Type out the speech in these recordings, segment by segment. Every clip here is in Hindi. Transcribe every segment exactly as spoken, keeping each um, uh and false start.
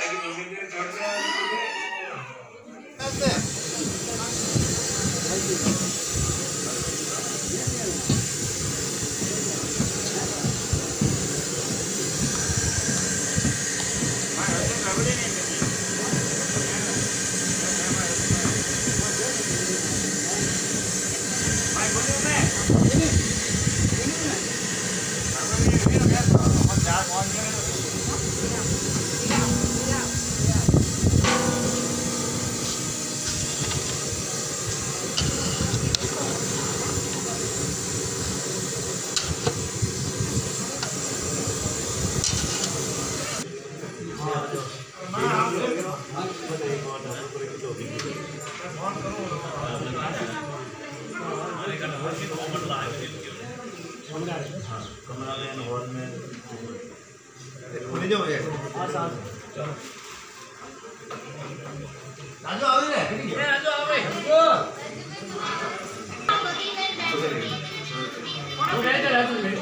राजू आओ रे ए राजू आओ रे वो गए थे राजू में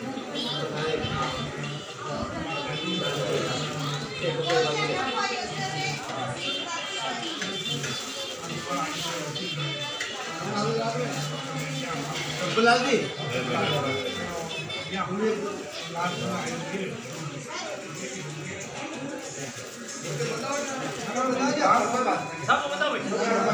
बुलाल जी सब बताओ भाई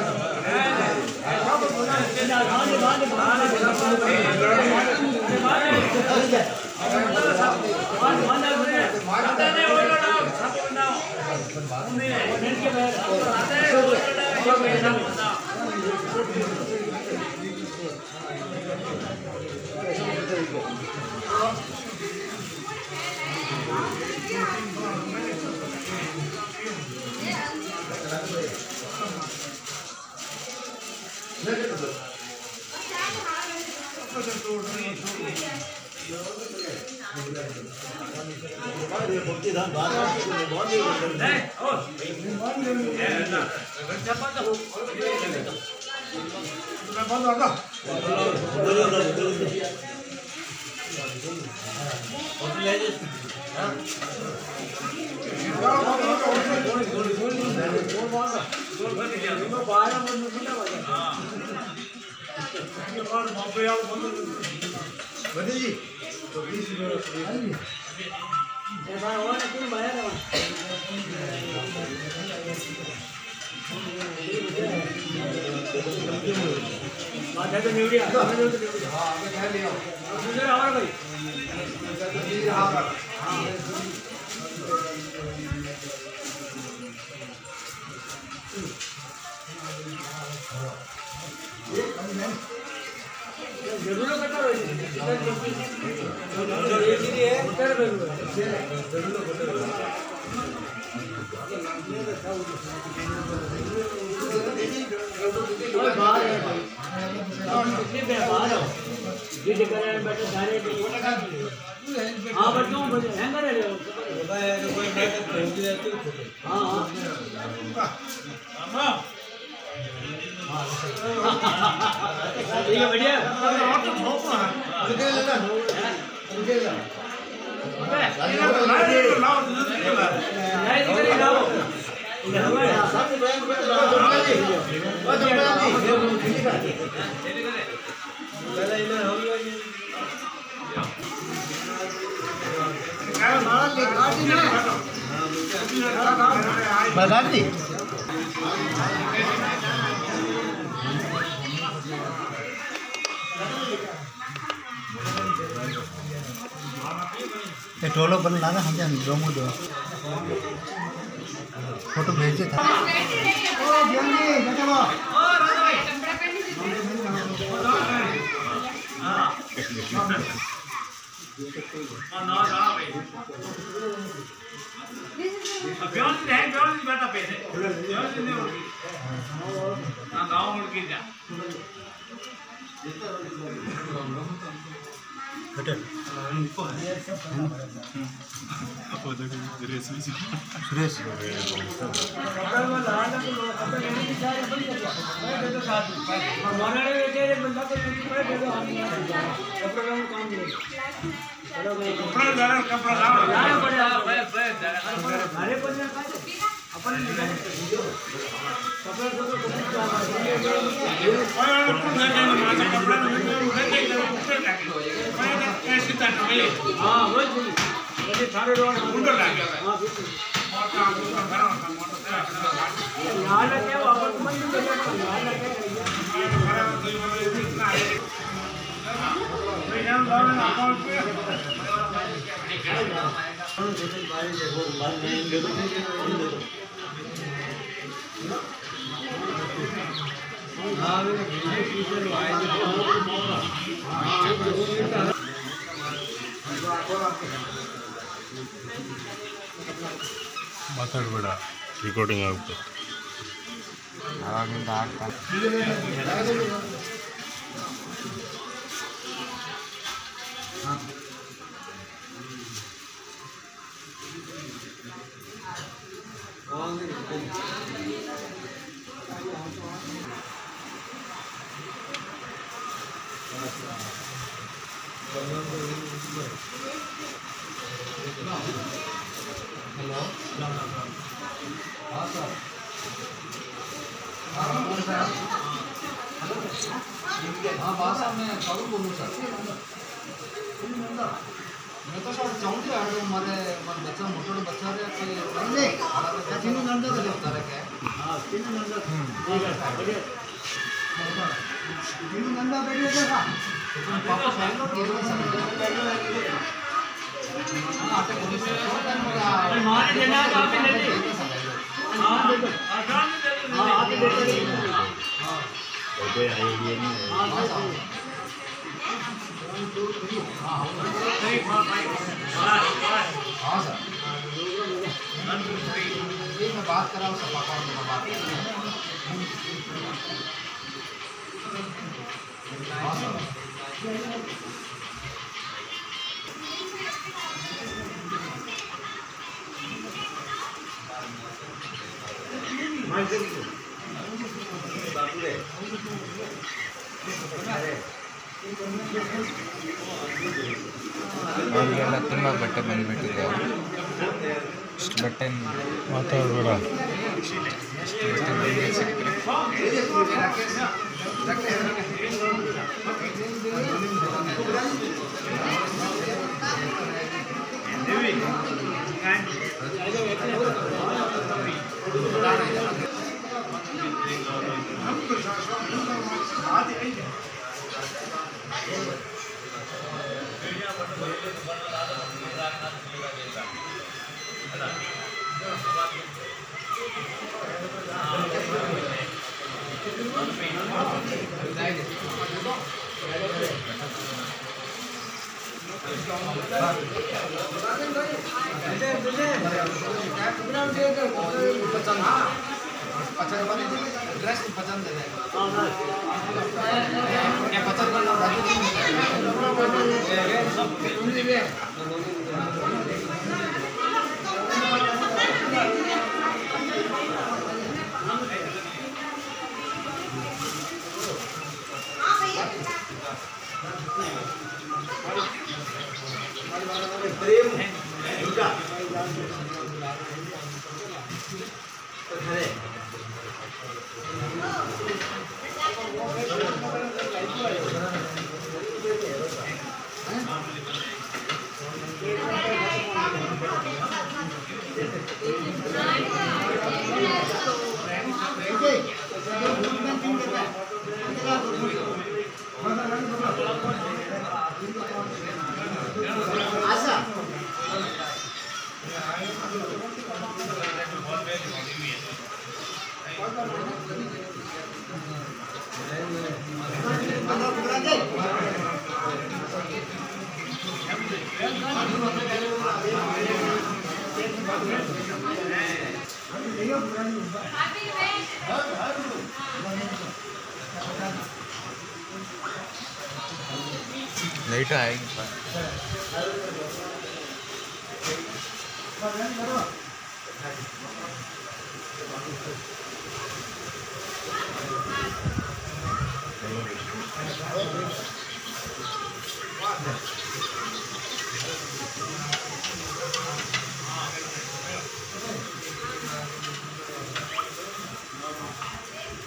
जी हाँ बच्चों हैंगर है हाँ हाँ ठीक है बढ़िया बगाती ये टोलो बन लाना हम जान ड्रोमो दो फोटो भेजे था ओ जल्दी बेटा ओ राजा भाई हां हां ना ना भाई अभियान है अभियान बेटा पे है अभियान नहीं होगी हां गांव मुड़ के जा होटल सुरेश सुरेश कपड़ा कपड़ा ಮಾತಾಡಬೇಡ ರೆಕಾರ್ಡಿಂಗ್ ಆಗುತ್ತೆ ಆವಾಗಿಂದ ಆಗ್ತಾ हेलो हाँ सर हाँ बात साहब मैं करूँ बोलूँ सर मैं तो सर चाहूँगी यार हमारे हमारे बच्चा मोटे बच्चा है कि तीन नंदा तो होता है क्या हाँ तीन नंदा तीन नंदा बैठे थे का पापा साहब लोग केवल समझ हाँ आते पुलिस अरे मार देना आप ही ले ले हाँ देखो आसान में दे हाँ आप ही ले ले हाँ ओके आइडिया नहीं है हाँ साहब हाँ सही बात भाई हाँ सर ये मैं बात कर रहा हूँ सब पापा में बात कर रहा हूँ हाँ सर ಅವರಿಗೆಲ್ಲ ತುಂಬ ಬಟ್ಟೆ ಬಂದುಬಿಟ್ಟಿದೆ ಇಷ್ಟು ಬಟ್ಟೆ ಮಾತಾಡಬೇಡ ಇಷ್ಟು ಬಟ್ಟೆ ಬಂದು ड्रेस पसंद है क्या पसंद प्रेम है उनका आशा लाइट आएगी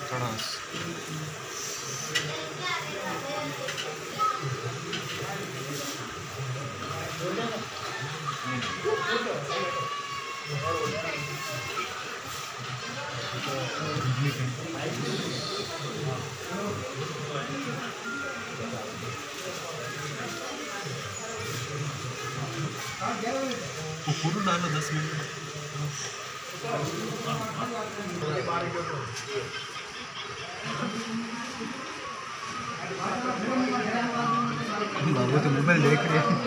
पूरा डालो दस मिनट बाबू तो मोबाइल देख रहे हैं।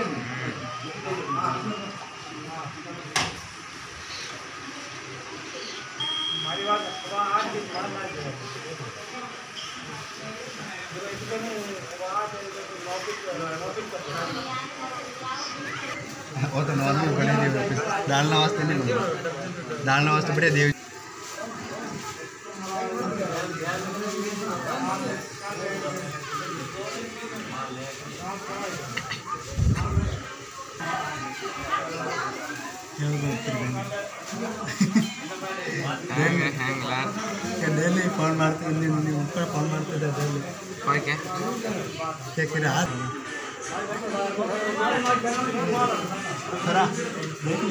वो तो नॉर्मल बने देव डालना वास्ते नहीं डालना वास्ते बड़े देव डेली फोन मारते ऊपर फोन मारते थे डेली क्या क्या करे हाथ थोड़ा देख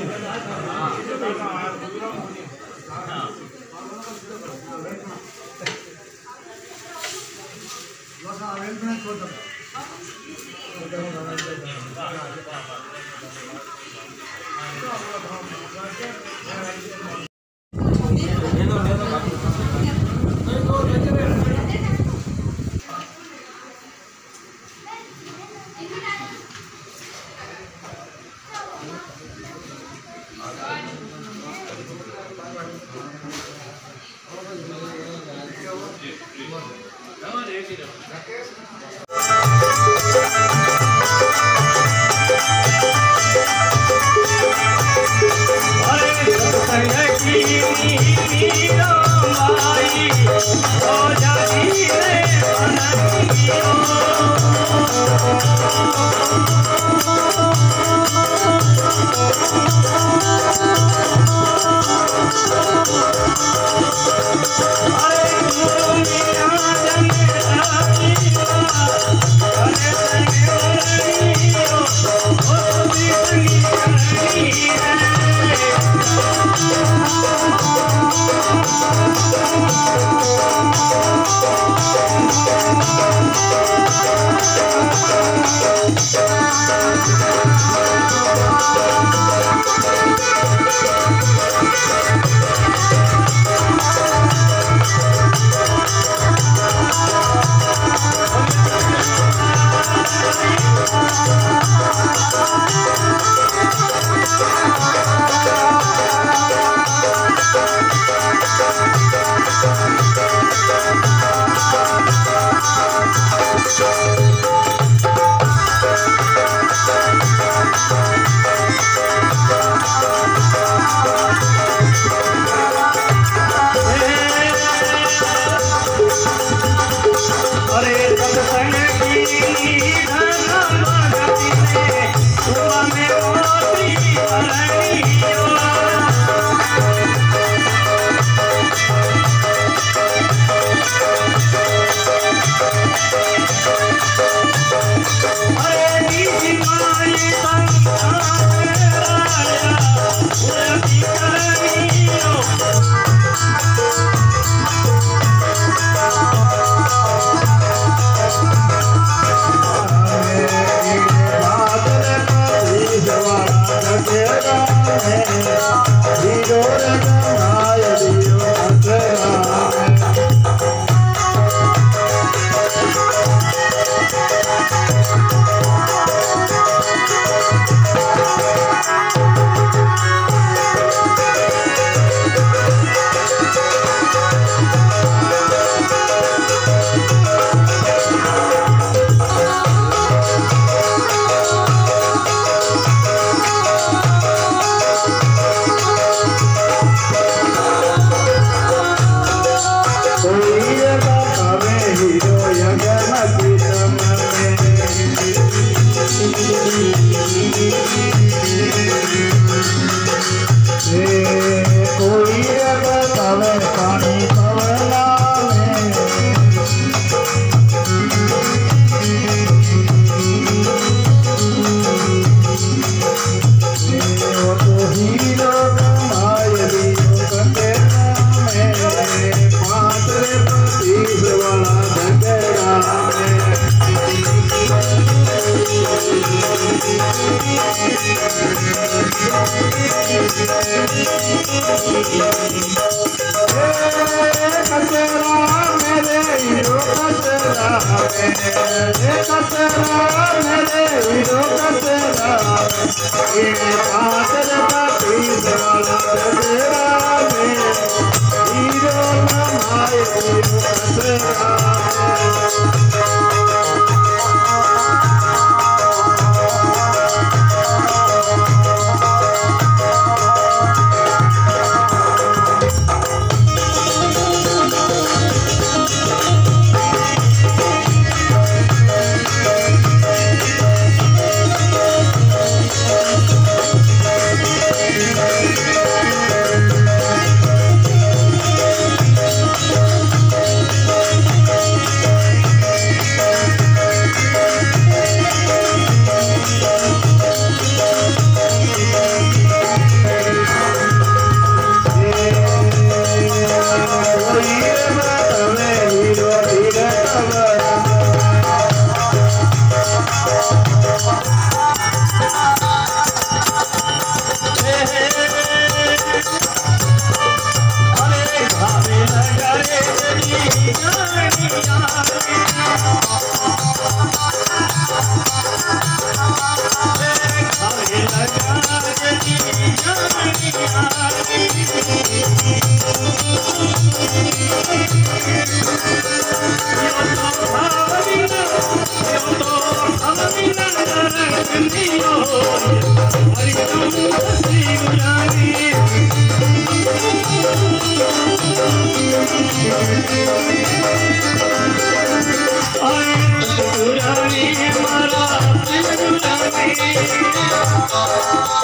Thank you. Hare